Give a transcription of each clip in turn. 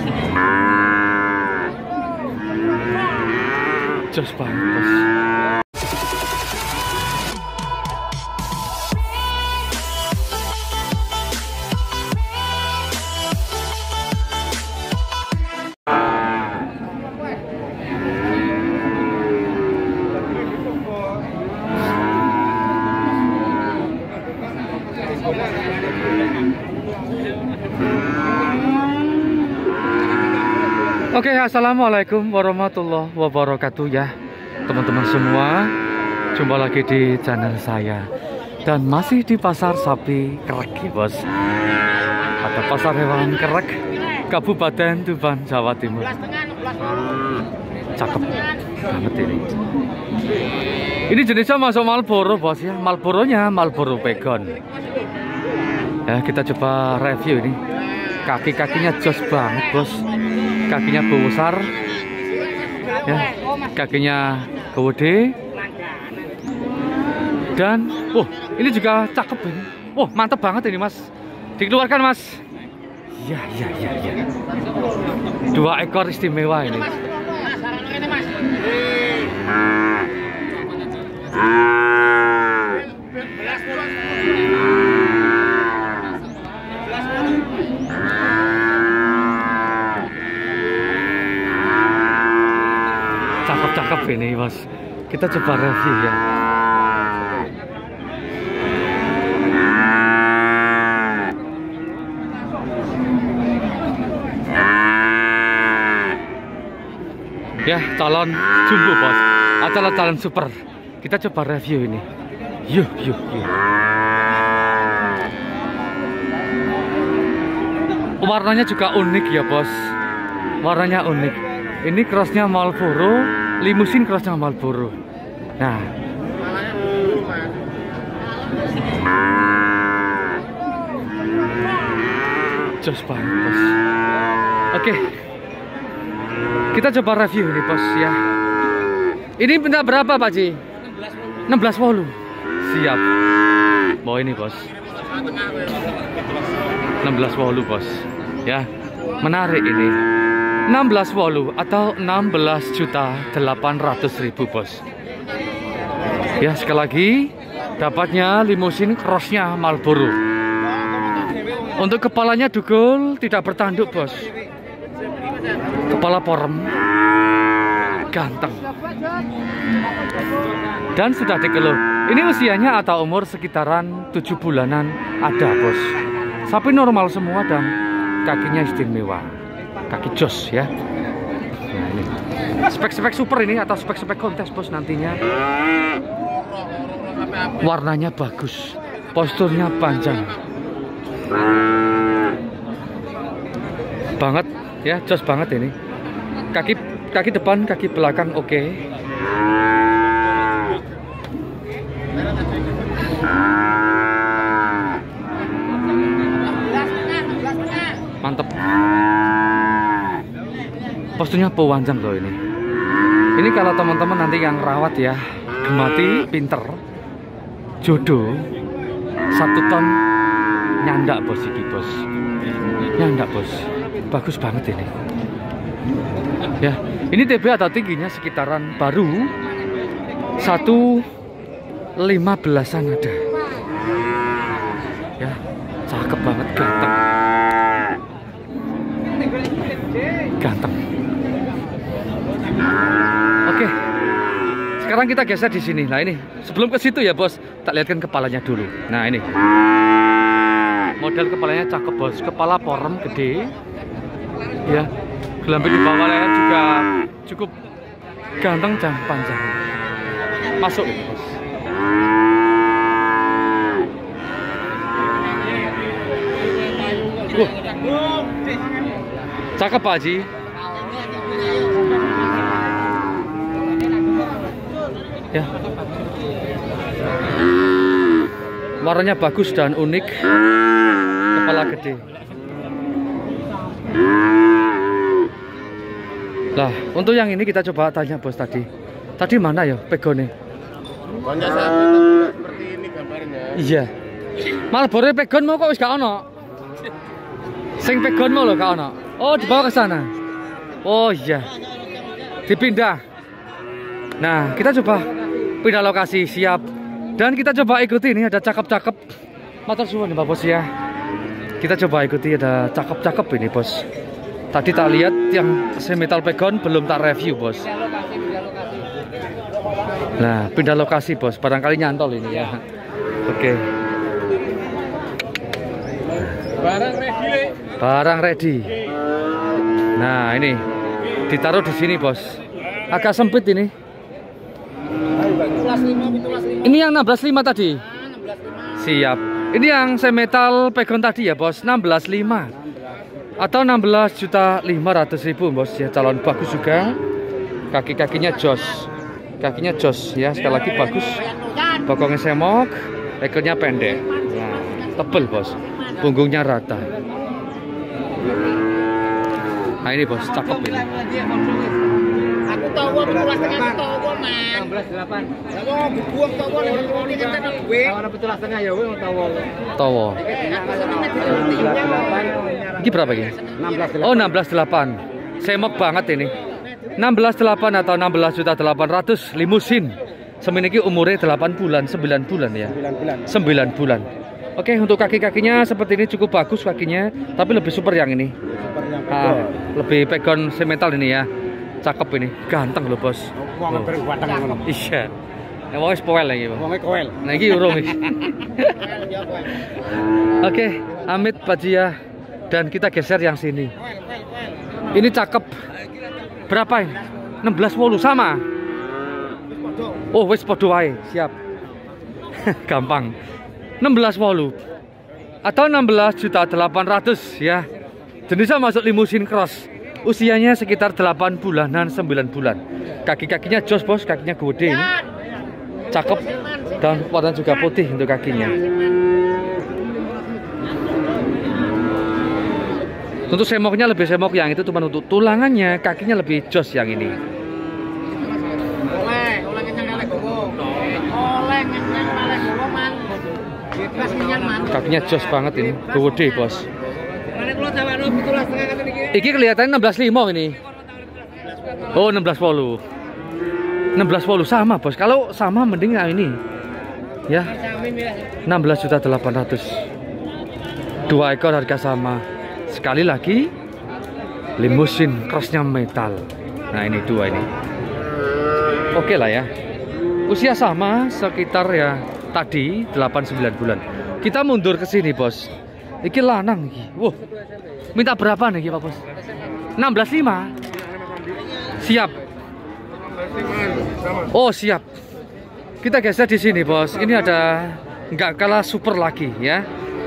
Jos banget, bos. Oke, assalamualaikum warahmatullahi wabarakatuh ya teman-teman semua. Jumpa lagi di channel saya dan masih di pasar sapi Kerek ya bos, atau pasar hewan Kerek, Kabupaten Tuban, Jawa Timur. Cakep banget ini. Ini jenisnya masuk Marlboro bos ya, Marlboronya Marlboro Pegon. Ya kita coba review ini. Kaki-kakinya jos banget bos. Kakinya besar ya, kakinya gede, dan ini juga cakep ini. Mantep banget ini mas, dikeluarkan mas. Ya. 2 ekor istimewa ini. Cakep ini bos, kita coba review ya. Ya calon jumbo bos, atau calon super. Kita coba review ini. Yuk. Warnanya juga unik ya bos, warnanya unik. Ini crossnya Marlboro, limusin crossnya Marlboro. Nah, jos banget bos. Oke, kita coba review ini bos ya. Ini benda berapa Pak Ji? 16 wolu. Siap. Bawa ini bos. 16 wolu bos. Ya, menarik ini. 16 wolu atau 16.800.000 bos. Ya sekali lagi dapatnya limusin crossnya Marlboro. Untuk kepalanya dugul, tidak bertanduk bos. Kepala porem, ganteng, dan sudah dikeluh. Ini usianya atau umur sekitaran 7 bulanan ada bos. Sapi normal semua dan kakinya istimewa. Kaki jos ya. Nah ini spek-spek super ini atau spek-spek kontes bos nantinya. Warnanya bagus, posturnya panjang banget ya, jos banget ini. Kaki depan, kaki belakang oke. Mantep. Posturnya pewanjang loh ini. Ini kalau teman-teman nanti yang rawat ya, gemati, pinter, jodoh, 1 ton nyandak bos iki bos. Nyandak bos. Bagus banget ini. Ya, ini TB atau tingginya sekitaran baru 1,15-an ada. Ya, cakep banget, ganteng. Oke, sekarang kita geser di sini. Nah ini sebelum ke situ ya bos, tak lihatkan kepalanya dulu. Nah ini model kepalanya cakep bos, kepala porem gede, ya. Gelambir di bawahnya juga cukup ganteng dan panjang. Masuk ini bos. Cakep Pak Haji. Ya, warnanya bagus dan unik, kepala gede. Lah, untuk yang ini kita coba tanya bos tadi. Tadi mana ya pegonnya? Banyak seperti ini gambarnya. Iya. Marlboro pegon mau kok wis gak ono. Sing pegon mau lho Kak ono. Oh, dibawa ke sana. Oh iya. Dipindah. Nah, kita coba pindah lokasi, siap. Dan kita coba ikuti ini ada cakep-cakep. Matur suwun Pak Bos ya. Kita coba ikuti ada cakep-cakep ini Bos. Tadi tak lihat yang semetal pegon belum tak review Bos. Nah, pindah lokasi Bos. Barangkali nyantol ini ya. Oke. Barang ready. Nah, ini ditaruh di sini Bos. Agak sempit ini. Ini yang 16.5 tadi. Siap. Ini yang semetal pegon tadi ya Bos, 16.5 atau 16.500.000 Bos ya, calon bagus juga. Kaki-kakinya jos. Kakinya jos ya, sekali lagi bagus. Bokongnya semok, ekornya pendek. Nah, tebel Bos. Punggungnya rata. Nah, ini Bos, cakep ini. Aku tahu betulas tengah tahu man. 16.8. Lah buang tahu ini kan gue. Tahu betulas tengah ya gue tahu. Tahu. Ini berapa ini? 16.8. Oh, 16.8. Semok banget ini. 16.8 atau 16.800.000 limusin. Semeniki umurnya 8 bulan, 9 bulan ya. 9 bulan. Oke, untuk kaki-kakinya seperti ini cukup bagus kakinya, tapi lebih super yang ini. Lebih pegon semetal ini ya. Cakep ini, ganteng loh Bos. Wong berbuatan ngono. Iya. Nek wong wis poel lagi, Bang. Wong koel. Nah iki urung iki. Oke, Amit Pajia dan kita geser yang sini. Ini cakep. Berapa ini? 16.8 sama. Oh, wis padha wae, siap. Gampang. 16.8 atau 16.800.000 ya. Jenisnya masuk limusin cross. Usianya sekitar 8 bulanan, 9 bulan. Kaki-kakinya jos Bos, kakinya gede ini. Cakep dan warna juga putih untuk kakinya. Untuk semoknya lebih semok yang itu, cuma untuk tulangannya, kakinya lebih jos yang ini. Kakinya jos banget ini, gede Bos. Iki kelihatannya 16.5 ini. Oh, 16.8. 16.8 sama Bos. Kalau sama mending yang ini. Ya. 16.800.000. 2 ekor harga sama. Sekali lagi limusin crossnya metal. Nah, ini 2 ini. Oke lah ya. Usia sama sekitar ya tadi 8-9 bulan. Kita mundur ke sini Bos. Iki lanang iki. Wah. Minta berapa nih Pak Bos? 16.5. Siap. Oh, siap. Kita geser di sini Bos. Ini ada nggak kalah super lagi ya.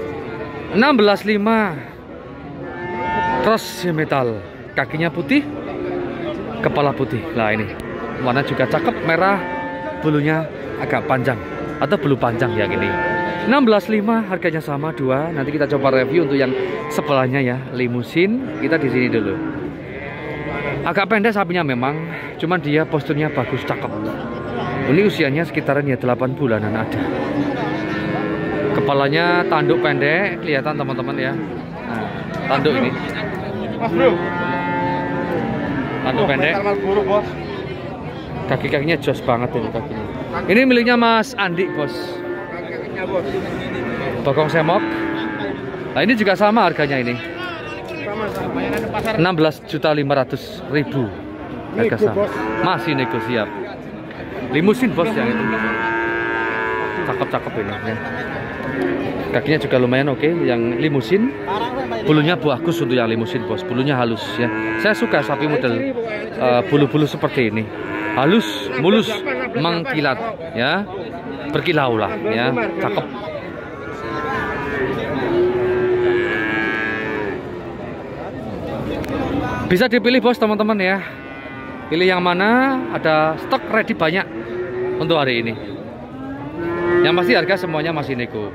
16.5. Cross metal. Kakinya putih, kepala putih. Nah, ini warna juga cakep, merah, bulunya agak panjang atau bulu panjang yang ini. 16.5 harganya sama 2. Nanti kita coba review untuk yang sebelahnya ya, limusin. Kita di sini dulu. Agak pendek sapinya memang, cuman dia posturnya bagus, cakep. Ini usianya sekitaran ya 8 bulanan ada. Kepalanya tanduk pendek, kelihatan teman-teman ya. Nah, tanduk ini. Tanduk pendek. Kaki-kakinya jos banget ini kakinya. Ini miliknya Mas Andi Bos. Bokong semok. Nah, ini juga sama harganya ini. 16.500.000 harga sama. Masih nego siap. Limusin Bos yang itu. Cakep-cakep ini ya. Kakinya juga lumayan oke yang limusin. Bulunya bagus untuk yang limusin Bos. Bulunya halus ya. Saya suka sapi model bulu-bulu seperti ini. Halus, mulus, mengkilat ya. Berkilau lah ya, cakep. Bisa dipilih Bos teman-teman ya. Pilih yang mana, ada stok ready banyak untuk hari ini. Yang pasti harga semuanya masih nego.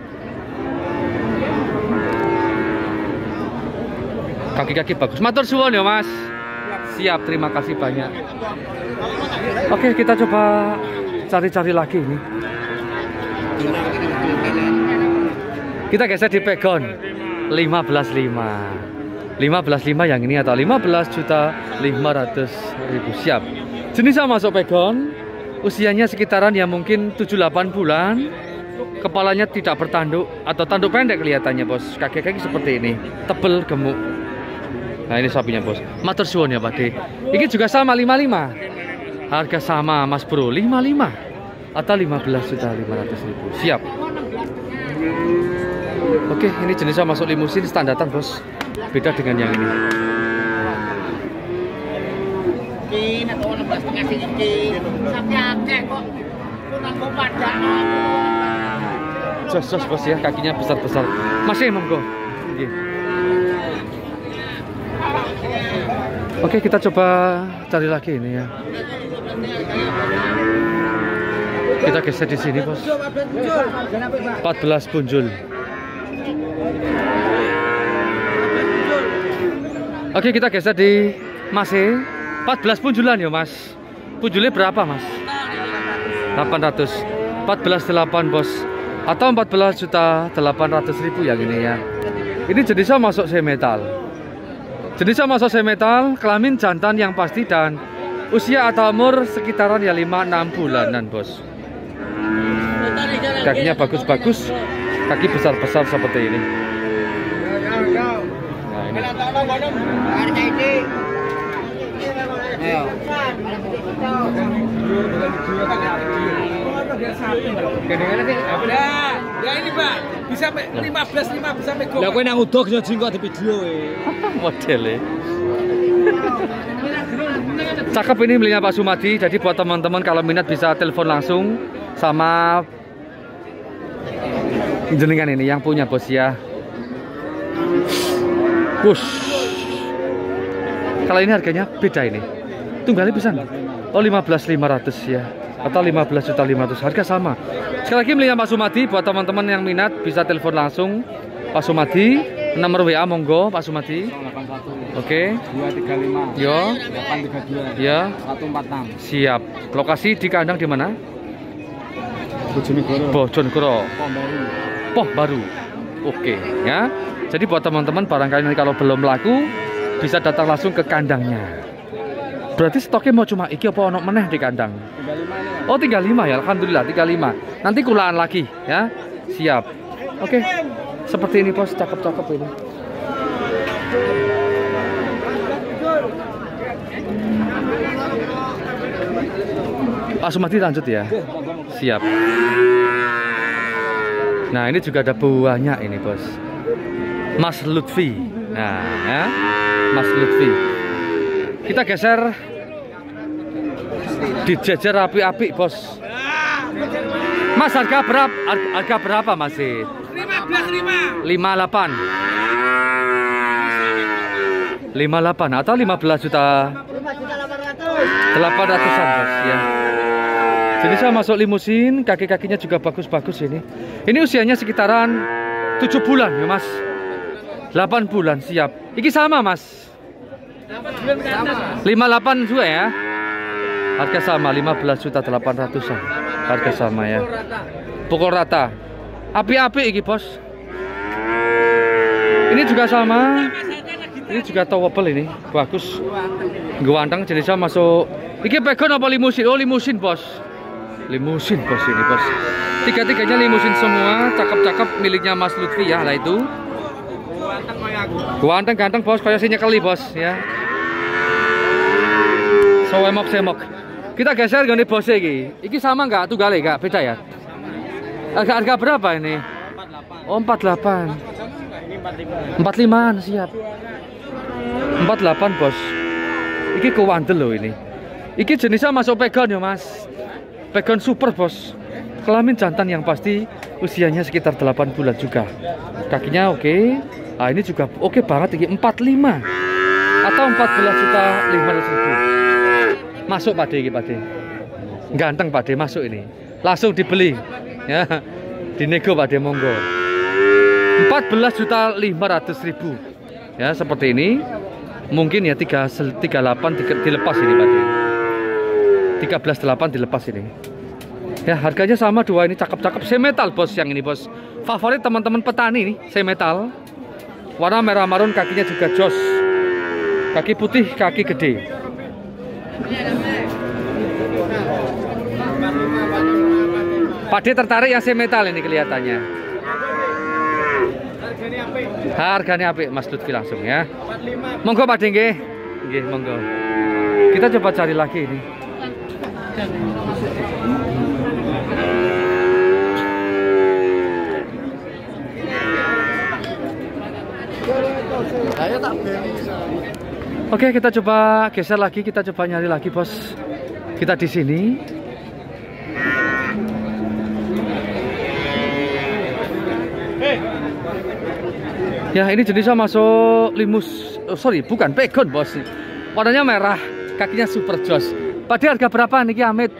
Kaki-kaki bagus. Matur suwun ya Mas. Siap, terima kasih banyak. Oke, kita coba cari-cari lagi ini. Kita geser di pegon. 15.5 yang ini atau 15.500.000. Siap. Jenisnya masuk pegon. Usianya sekitaran ya mungkin 7-8 bulan. Kepalanya tidak bertanduk atau tanduk pendek kelihatannya, bos. Kaki-kaki seperti ini, tebel, gemuk. Nah, ini sapinya, bos. Matur suwun ya, Pak De. Ini juga sama 55. Harga sama, Mas Bro, 55 atau 15.500.000. Siap. Oke, ini jenisnya masuk limusin standaran, bos. Beda dengan yang ini. Ini atau 16,5 sih. Sapi akeh kok. Kurang padang. Jos bos ya, kakinya besar-besar. Masih monggo. Oke, kita coba cari lagi ini ya. Kita geser di sini, bos. 14 punjul. Oke, kita geser di masih 14 punjulan ya, Mas. Punjulnya berapa, Mas? 800. 14,8, bos. Atau 14.800.000 yang ini ya. Ini jenisnya masuk semetal. Jenisnya masuk semetal, kelamin jantan yang pasti dan usia atau umur sekitaran ya 5-6 bulanan, bos. Kakinya bagus-bagus, kaki besar-besar seperti ini. Nah, ini. Ya ini Pak, bisa 15 bisa pego. Lah kowe nang udog yo jingkok di video Modelnya. Cakep ini belinya Pak Sumadi. Jadi buat teman-teman kalau minat bisa telepon langsung sama jenengan ini yang punya, bos ya. Push. Kalau ini harganya beda ini. Tunggalnya bisa. Oh, 15.500 ya. Atau 15.500.000. Harga sama. Sekali lagi belinya Pak Sumadi. Buat teman-teman yang minat bisa telepon langsung Pak Sumadi. Nomor WA monggo Pak Sumadi. 81. Oke. 235. Yo. 832. Ya. 146. Siap. Lokasi di kandang di mana? Bojonegoro. Bojonegoro. Baru. Poh baru. Oke ya. Jadi buat teman-teman barangkali nanti kalau belum laku bisa datang langsung ke kandangnya. Berarti stoknya mau cuma iki apa ono meneh di kandang? 35 ini. Oh, 35 ya. Alhamdulillah 35. Nanti kulaan lagi ya. Siap. Oke. Seperti ini, bos, cakep-cakep ini. Pak Sumadi lanjut ya. Siap. Nah, ini juga ada buahnya ini, bos. Mas Lutfi. Nah, ya. Mas Lutfi. Kita geser. Dijejer api-api, bos. Mas, harga berapa? Harga berapa, Mas? 15.5. 58. 58 atau 15 juta 800-an, bos ya. Jadi saya masuk limusin, kaki-kakinya juga bagus-bagus ini. Ini usianya sekitaran 7 bulan ya, Mas. 8 bulan siap. Iki sama, Mas. 58 juga ya. Harga sama 15.800-an. Harga sama ya. Pukul rata. Api-api iki, bos. Ini juga sama. Ini juga towable ini, bagus. Ganteng, jadi saya masuk. Iki pegon apa limusin? Oh, limusin, bos. Limusin, bos ini, bos. Tiga-tiganya limusin semua, cakep-cakep miliknya Mas Lutfi ya, lah itu. Ganteng, bos, kayak si nyekeli, bos ya. Semok. Kita geser gini bos iki. Iki sama nggak? Tunggale nggak? Beda ya? Harga berapa ini? 48. Oh, 48. 45-an siap. 48, bos. Iki kewandel loh ini. Iki jenisnya masuk pegon ya, Mas. Pegon super, bos. Kelamin jantan yang pasti usianya sekitar 8 bulan juga. Kakinya oke. Nah, ini juga oke banget iki 45 atau 14.500.000. Masuk Pak De iki, Pak De. Ganteng Pak De, masuk ini. Langsung dibeli. Ya. Dinego Pak De, monggo. 14.500.000. Ya, seperti ini. Mungkin ya 38 dilepas ini, Pak De. 13.8 dilepas ini. Ya, harganya sama dua ini, cakep-cakep. Semetal, bos, yang ini, bos. Favorit teman-teman petani nih, semetal. Warna merah marun, kakinya juga jos. Kaki putih, kaki gede. Pak D tertarik yang semetal ini kelihatannya. Harganya apik Mas Lutfi langsung ya. Monggo Pak D nggih. Nggih, monggo. Kita coba cari lagi ini. Oke, kita coba geser lagi, kita coba nyari lagi, Bos. Kita di sini. Ya, ini jenisnya masuk limus. Oh, sorry, bukan pegon, Bos. Warnanya merah, kakinya super jos. Pada harga berapa nih, Amit?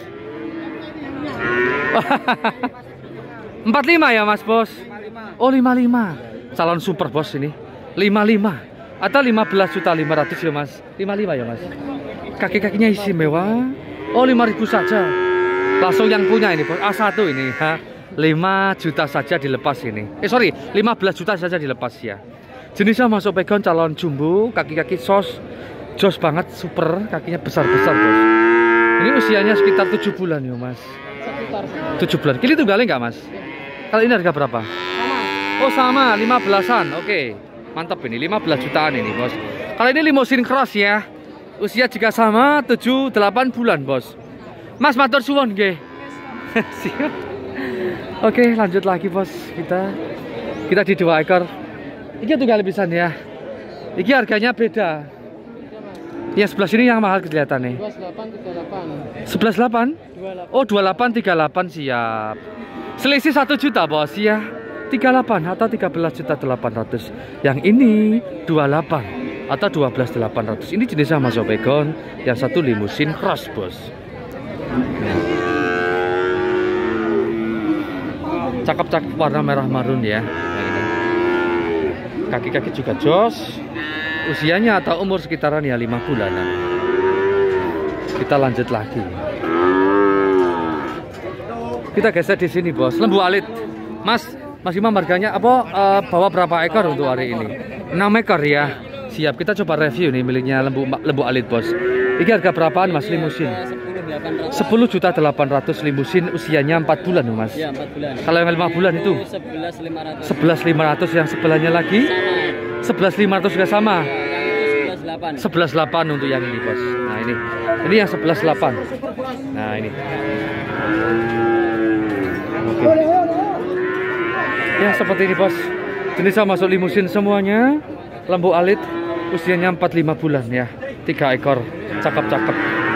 45 ya, Mas, Bos? Oh, 55. Calon super, Bos, ini. 55 atau 15.500.000 ya, Mas? 55 ya, Mas. Kaki-kakinya istimewa. Oh, 5.000 saja. Langsung yang punya ini, Bos. A1 ini, ha. 5 juta saja dilepas ini. Sorry, 15 juta saja dilepas ya. Jenisnya masuk pegon calon jumbo, kaki-kaki jos banget, super, kakinya besar-besar, Bos. Ini usianya sekitar 7 bulan ya, Mas. 7 bulan. Kili tunggalnya nggak, Mas? Kalau ini harga berapa? Oh, sama, 15-an. Oke. Mantap ini, 15 jutaan ini, Bos. Kalau ini limousine cross ya. Usia juga sama, 7-8 bulan, Bos. Mas, matur suwun nggih. Siap. Oke, lanjut lagi, Bos. Kita di 2 ekor. Iki tunggal pisan ya. Iki harganya beda. Yang sebelah sini yang mahal kelihatannya. 11.8. Oh, 28.38 siap. Selisih 1 juta, Bos ya. 38 atau 13.800. Yang ini 28 atau 12.800. Ini jenisnya masuk pegon. Yang satu limousine cross, Bos. Cakep-cakep warna merah marun ya. Yang ini. Kaki-kaki juga jos. Usianya atau umur sekitaran ya 5 bulanan. Kita lanjut lagi. Kita geser di sini, Bos. Lembu alit. Mas Imam harganya apa? Bawa berapa ekor untuk hari ini? 6 ekor ya. Siap. Kita coba review nih miliknya lembu alit, Bos. Ini harga berapaan, Mas, limusin? 10.800 limusin, usianya 4 bulan, Mas. Ya, 4 bulan. Kalau yang 5 bulan itu 11.500. Yang sebelahnya lagi 11.500 juga sama. 11.8 untuk yang ini, Bos. Nah, ini yang 11.8. Nah, ini. Oke. Ya, seperti ini, Bos. Jenisnya masuk limusin semuanya. Lembu alit, usianya 45 bulan ya. 3 ekor, cakep-cakep.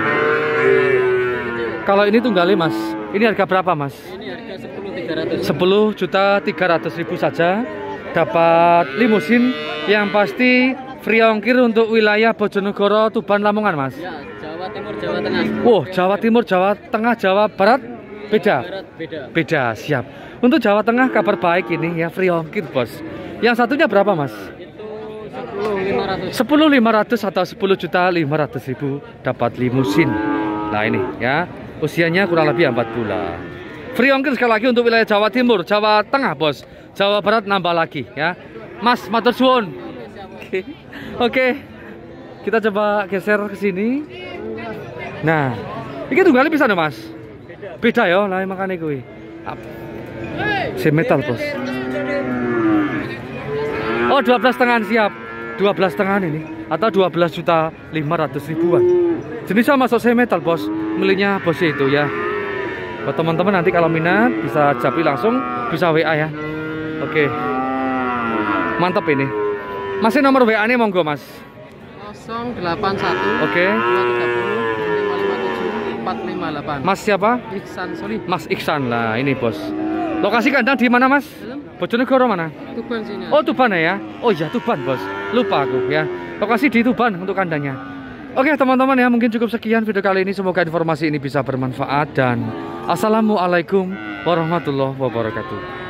Kalau ini tunggalnya, Mas, ini harga berapa, Mas? Ini harga 10.300. 10.300.000 saja. Dapat limusin yang pasti free ongkir untuk wilayah Bojonegoro, Tuban, Lamongan, Mas. Ya, Jawa Timur, Jawa Tengah. Oh, Jawa Timur, Jawa Tengah, Jawa Barat beda. Beda, siap. Untuk Jawa Tengah kabar baik ini ya, free ongkir, Bos. Yang satunya berapa, Mas? Itu 10.500. 10.500 atau 10.500.000 dapat limusin. Nah, ini ya. Usianya kurang lebih 4 bulan. Free ongkir sekali lagi untuk wilayah Jawa Timur, Jawa Tengah, Bos. Jawa Barat nambah lagi ya. Mas, matur suwun. Oke. Kita coba geser ke sini. Nah, ini tunggalnya bisa dong, Mas? Beda ya, lah makanya kuwi. Semetal, Bos. Oh, 12,5 siap. 12,5 ini atau 12.500.000-an. Jenisnya masuk semetal, Bos. Miliknya Bos itu ya. Buat teman-teman nanti kalau minat bisa japri langsung, bisa WA ya. Oke. Mantap ini. Masih nomor WA-nya monggo, Mas. 081 Oke. 230 557 458. Mas siapa? Iksan Solih. Mas Iksan lah ini, Bos. Lokasi kandang di mana, Mas? Bojonegoro mana? Tuban sini. Oh, Tuban ya. Oh iya, Tuban, Bos. Lupa aku ya. Lokasi di Tuban untuk kandangnya. Oke, teman-teman ya, mungkin cukup sekian video kali ini. Semoga informasi ini bisa bermanfaat dan assalamualaikum warahmatullahi wabarakatuh.